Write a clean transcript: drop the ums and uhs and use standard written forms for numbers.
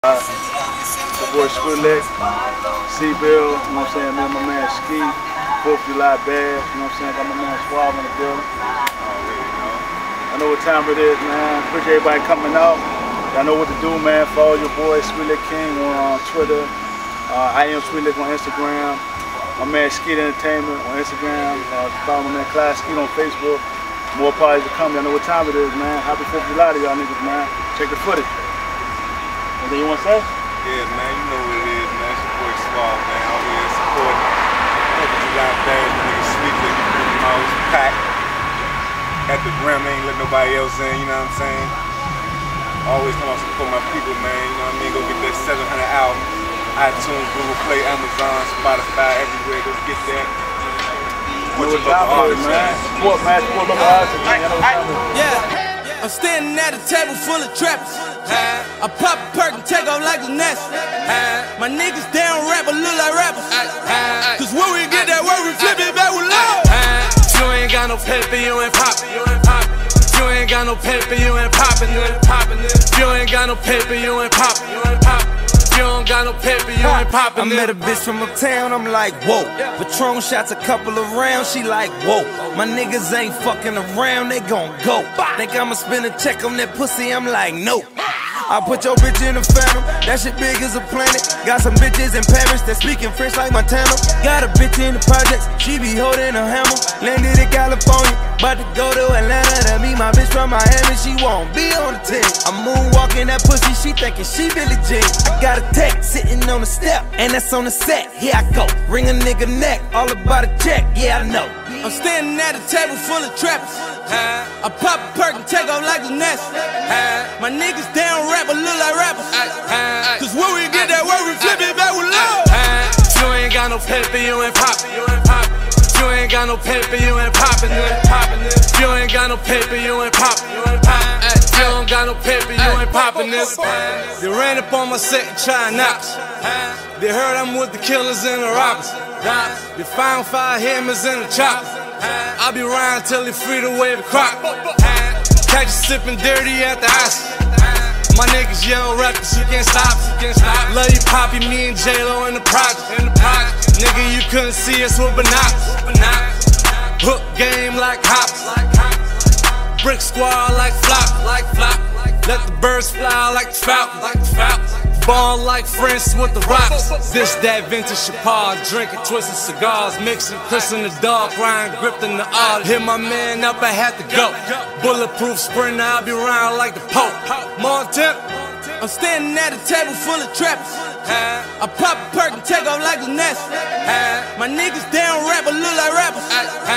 The boy Squidlick, C-Bill, you know what I'm saying, me and my man Ski, 4th of July Bad, you know what I'm saying, got my man Suave in the building. I know what time it is, man. Appreciate everybody coming out. Y'all know what to do, man. Follow your boy Squidlick King on Twitter. I am Squidlick on Instagram. My man Ski Entertainment on Instagram. Follow my man Class Ski on Facebook. More parties to come. Y'all know what time it is, man. Happy 4th of July to y'all niggas, man. Check the footage. Anything you want to say? Yeah, man, you know what it is, man. It's your boy Suave, man. Out here supporting 4th of July Bad, the niggas sleeping, always packed. At the Grim, ain't let nobody else in, you know what I'm saying? Always come out to support my people, man, you know what I mean? Go get that 700 album. iTunes, Google Play, Amazon, Spotify, everywhere. Go get that. What you got for it, man? Support, man. Support local artists, man. Yeah. I'm standing at a table full of trappers. I pop a perk and take off like a nest. My niggas down rap but look like rappers. Cause when we get that work, we flip it back with love. If you ain't got no paper, you ain't poppin'. If you ain't got no paper, you ain't poppin'. If you ain't got no paper, you ain't poppin'. If you don't got no paper, you ain't poppin'. I met a bitch from uptown, I'm like, whoa. Patron shots a couple of rounds, she like, whoa. My niggas ain't fucking around, they gon' go. Think I'ma spend a check on that pussy, I'm like, no. I put your bitch in the phantom, that shit big as a planet. Got some bitches in Paris that speaking French like Montana. Got a bitch in the projects, she be holding a hammer. Landed in California, about to go to Atlanta to meet my bitch from Miami. She won't be on the team. I'm moonwalking that pussy, she thinking she Billie Jean. I got a tech sitting on the step, and that's on the set. Here I go, ring a nigga neck, all about a check, yeah I know. I'm standing at a table full of trappers. I pop a perk and take off like a nest. My niggas down rap but look like rappers. Cause when we get that work, we flip it back with love. If you ain't got no paper, you ain't poppin'. If you ain't got no paper, you ain't poppin'. If you ain't got no paper, you ain't poppin'. If you don't got no paper, you ain't poppin' this. They ran up on my set and try and knock us. They heard I'm with the killers and the robbers. They found 5 hammers in the chopper. I'll be around till they free to wave a crop. Catch you sippin' dirty at the house. My niggas young rappers, you can't stop. Love you, Poppy, me and J-Lo in the project. Nigga, you couldn't see us with binoculars. Hook game like hops. Brick squad like flop. Let the birds fly like the falcon. Ball like Friends with the rocks. This that vintage Chapard, drinking twisted cigars, mixing Chris in the dark, Ryan gripped in the art. Hit my man up, I had to go. Bulletproof sprinter, I'll be around like the Pope. Montana. I'm standing at a table full of trappers. I pop a perk and take off like a nest. My niggas down rap but look like rappers.